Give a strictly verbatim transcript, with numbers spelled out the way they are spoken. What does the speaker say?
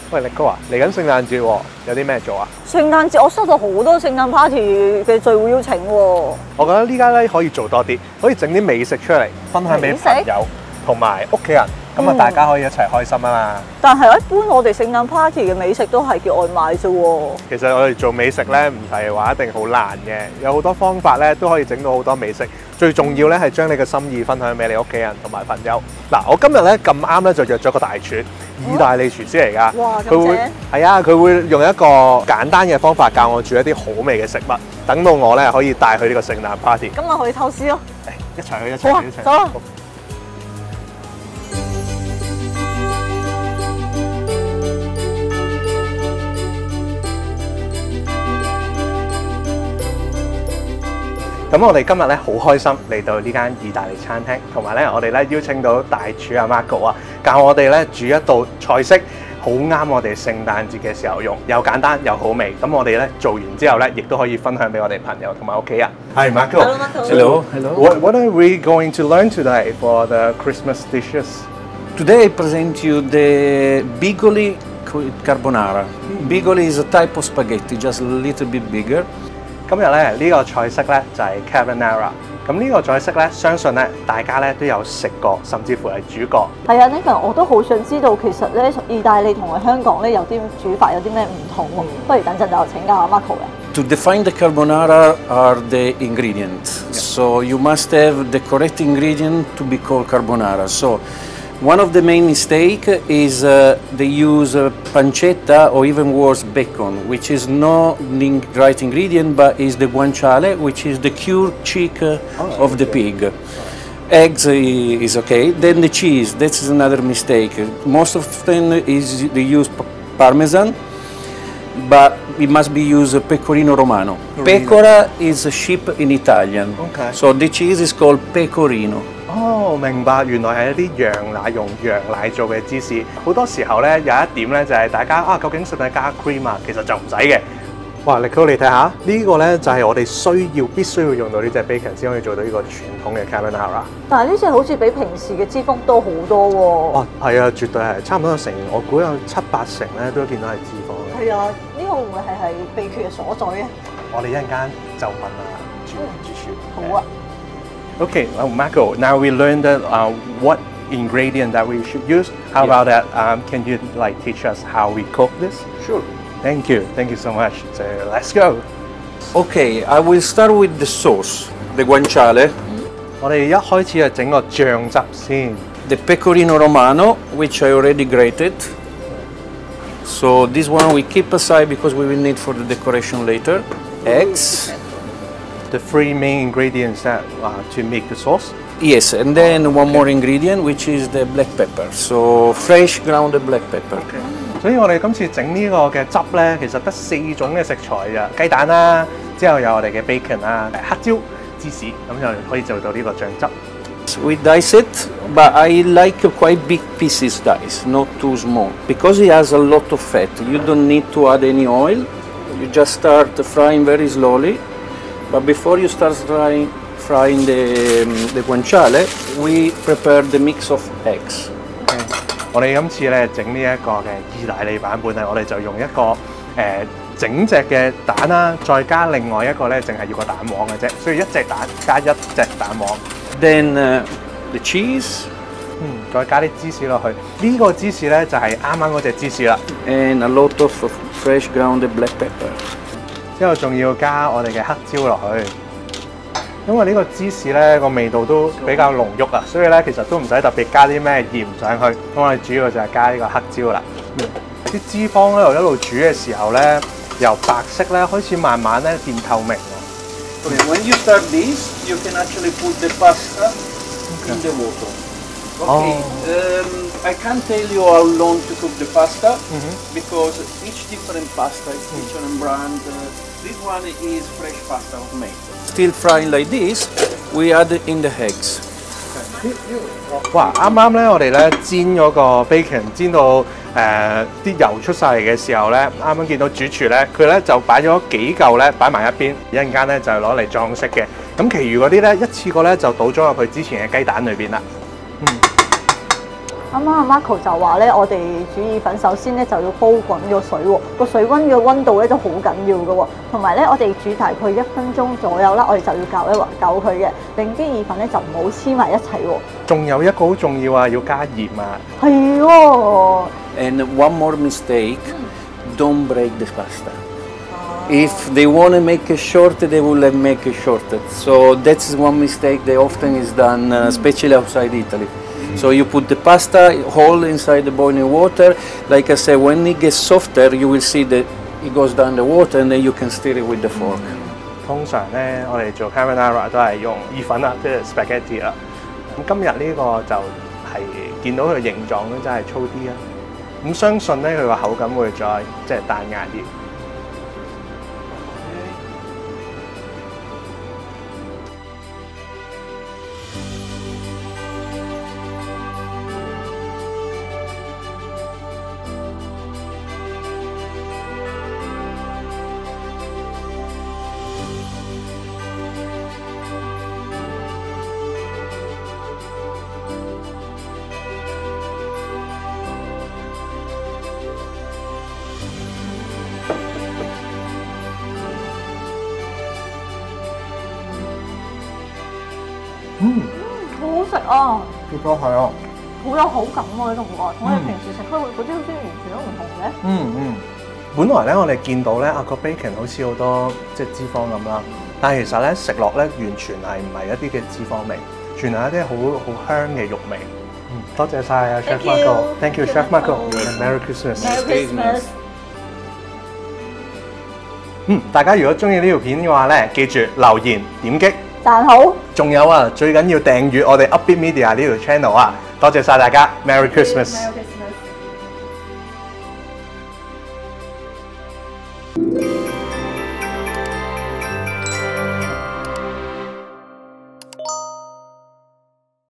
喂，力哥啊，嚟緊聖誕節喎，有啲咩做啊？ 聖誕節我收到好多聖誕 party 嘅聚會邀請喎。 我覺得呢家咧可以做多啲，可以整啲美食出嚟，分享俾朋友同埋屋企人，咁啊大家可以一齊開心啊嘛。 但係一般我哋聖誕 party 嘅美食都係叫外賣啫喎。 其實我哋做美食咧唔係話一定好難嘅，有好多方法咧都可以整到好多美食。最重要咧係將你嘅心意分享俾你屋企人同埋朋友。嗱，我今日咧咁啱咧就約咗個大廚，意大利廚師嚟㗎。 哇， 佢會係啊，佢會用一個簡單嘅方法教我煮一啲好味嘅食物，等到我咧可以帶去呢個聖誕 party。 今日可以偷師咯。 誒，一齊去一齊去一齊。 走啊！ 咁我哋今日咧好開心嚟到呢間意大利餐廳，同埋咧我哋咧邀請到大廚阿 Marco 啊，教我哋咧煮一道菜式，好啱我哋聖誕節嘅時候用，又簡單又好味。咁我哋咧做完之後咧，亦都可以分享俾我哋朋友同埋屋企人。Hi Marco. Hello. Hello. What What are we going to learn today for the Christmas dishes? Today I present you the bigoli carbonara. Bigoli is a type of spaghetti, just a little bit bigger. 今日咧呢個菜式咧就係 carbonara。咁呢個菜式咧，相信咧大家咧都有食過，甚至乎係煮過。 係啊 ，Nathan， 我都好想知道其實咧意大利同埋香港咧有啲煮法有啲咩唔同喎。不如等陣就請教阿 Marco 啦。 To define the carbonara are the ingredients. Yeah. So you must have the correct ingredient to be called carbonara. So one of the main mistake is uh, they use uh, pancetta or even worse bacon, which is not the right ingredient, but is the guanciale, which is the cured cheek uh, oh, of the pig. Eggs uh, is okay. Then the cheese, that's another mistake. Most often is they use parmesan, but it must be used pecorino romano. Pecora is a sheep in Italian. Okay. So the cheese is called pecorino. 哦，明白，原來係一啲羊奶用羊奶做嘅芝士。好多時候咧有一點咧就係大家啊，究竟使唔使加 cream 啊？其實就唔使嘅。哇，力哥你睇下，呢個咧就係我哋需要必須要用到呢隻 bacon 先可以做到呢個傳統嘅 carbonara。 但係呢隻好似比平時嘅脂肪多好多喎。 哦，係啊，絕對係，差唔多成，我估有七八成咧都見到係脂肪嘅。 係啊，呢個會唔會係係秘訣嘅所在咧？ 我哋一陣間就問啊主主廚。 好啊。 Okay, well, Marco, now we learned that, uh, what ingredient that we should use. How yeah. about that? Um, can you like teach us how we cook this? Sure. Thank you. Thank you so much. So let's go. Okay, I will start with the sauce, the guanciale. 我哋一開始就整個醬汁先。 The pecorino romano, which I already grated. So this one we keep aside because we will need for the decoration later. Eggs. The three main ingredients that uh, to make the sauce. Yes, and then one more ingredient, which is the black pepper. So fresh grounded black pepper. Okay. 所以我哋今次整呢個嘅汁咧，其實得四種嘅食材咋，雞蛋啦，之後有我哋嘅 bacon 啦，黑椒、芝士，咁就可以做到呢個醬汁。 We dice it, but I like quite big pieces dice, not too small, because it has a lot of fat. You don't need to add any oil. You just start frying very slowly. But before you start frying, frying the, um, the guanciale, we prepare the mix of eggs. Okay. 我哋今次咧整呢一個嘅意大利版本咧，我哋就用一個誒、呃、整隻嘅蛋啦，再加另外一個咧，淨係要個蛋黃嘅啫，所以一隻蛋加一隻蛋黃。 Then uh, the cheese. 嗯，再加啲芝士落去。呢、這個芝士咧就係啱啱嗰隻芝士啦。 And a lot of fresh grounded black pepper. 之後仲要加我哋嘅黑椒落去，因為呢個芝士咧個味道都比較濃郁啊，所以咧其實都唔使特別加啲咩鹽上去。咁我哋主要就係加呢個黑椒啦。啲、嗯、脂肪咧一路煮嘅時候咧，由白色咧開始慢慢咧變透明。 Okay, when you start this, you can actually put the pasta okay. in the water. Okay, oh. um, I can't tell you how long to cook the pasta mm-hmm. because each different pasta is different mm. brand. Uh, this one is fresh pasta made. Still frying like this, we add in the eggs. 哇！啱啱咧，我哋咧煎嗰個 bacon 煎到誒啲、呃、油出晒嚟嘅時候咧，啱啱見到主廚咧，佢咧就擺咗幾嚿咧擺埋一邊，一陣間咧就攞嚟裝飾嘅。咁其餘嗰啲咧一次過咧就倒咗入去之前嘅雞蛋裏邊啦。嗯。 啱啱阿 Marco 就話咧，我哋煮意粉首先咧就要煲滾個水喎，個水溫嘅溫度咧都好緊要嘅喎，同埋咧我哋煮大概一分鐘左右啦，我哋就要攪一攪佢嘅，令啲意粉咧就唔好黐埋一齊喎。 仲有一個好重要啊，要加鹽啊。 係喎。 And one more mistake, don't break the pasta. If they want to make it short, they will make it shorter. So that's one mistake that often is done, uh, especially outside Italy. So you put the pasta whole inside the boiling water. Like I said, when it gets softer, you will see that it goes down the water, and then you can stir it with the fork. 通常咧，我哋做 carbonara 都係用意粉啊，即係 spaghetti 啦。咁今日呢個就係見到佢形狀咧，真係粗啲啊。咁相信咧，佢個口感會再即係彈牙啲。嗯， 好好食啊！ 結果係啊， 好有口感喎，呢種感覺，同我哋平時食開嗰啲好似完全都唔同嘅。 嗯嗯。本來咧，我哋見到咧啊個 bacon 好似好多即係脂肪咁啦，但係其實咧食落咧完全係唔係一啲嘅脂肪味，全係一啲好好香嘅肉味。嗯，多謝晒啊 Chef Marco，Thank you Chef Marco，and Merry Christmas。Merry Christmas。 嗯，大家如果中意呢條片嘅話咧，記住留言點擊。 讚好， 仲有啊，最緊要訂閱我哋 Upbeat Media 呢條 channel 啊！多謝晒大家 ，Merry Christmas。 Merry Christmas。